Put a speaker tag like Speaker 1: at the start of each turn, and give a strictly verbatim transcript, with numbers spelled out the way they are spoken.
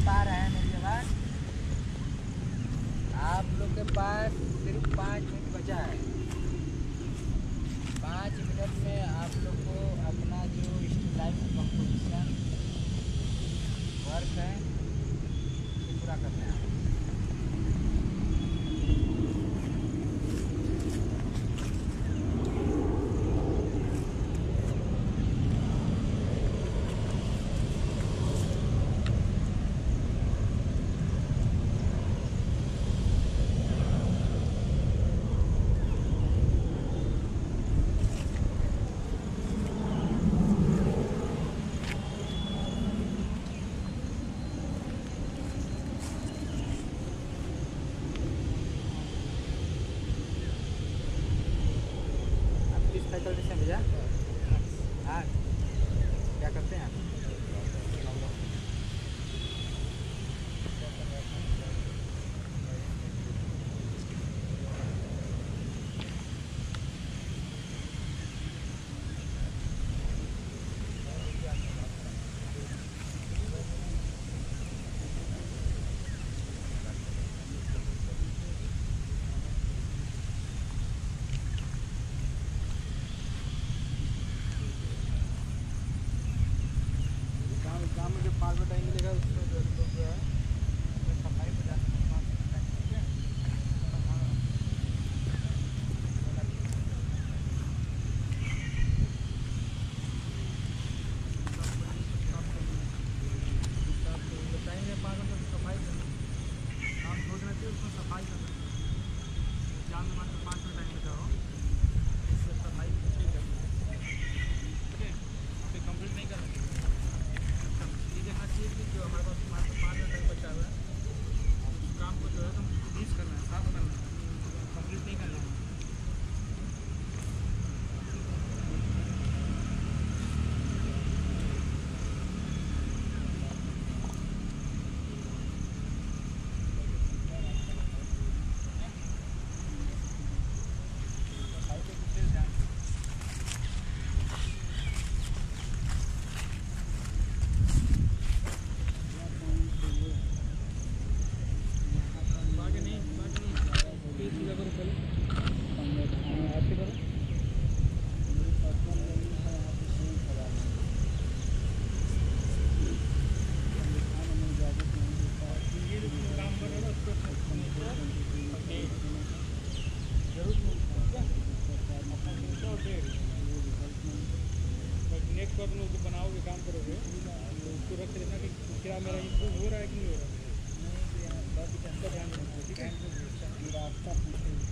Speaker 1: पा रहे हैं मेरी आवाज़? आप लोग के पास सिर्फ पाँच मिनट बचा है। पाँच मिनट में आप लोग को अपना जो स्टिलाइट कंपोजिशन वर्क है वो पूरा करना है। फैकल्टी से भैया हाँ क्या करते हैं आप? काम में जो पाँच मिनट टाइम मिलेगा उसमें जो जो है सफाई हो जाती है पाँच मिनट टाइम ठीक है। टाइम है पाँच मिनट सफाई करना काम छोड़ देना चाहिए उसमें सफाई करना जान में मान पाँच मिनट टाइम बचाओ इससे सफाई ठीक है ठीक है फिर कंप्लीट नहीं करना ये देखना चाहिए कि जो हमारे पास हमारे पास पाँच मिनट टाइम बचा हुआ है उस काम को जो है तो फिनिश करना है साफ करना है कंप्लीट नहीं करना है। नेक्स्ट बार तुम उसको बनाओगे काम करोगे तो उसको रख लेना कि क्या मेरा इम्प्रूव हो रहा है कि नहीं हो रहा है। नहीं ध्यान देना ठीक है।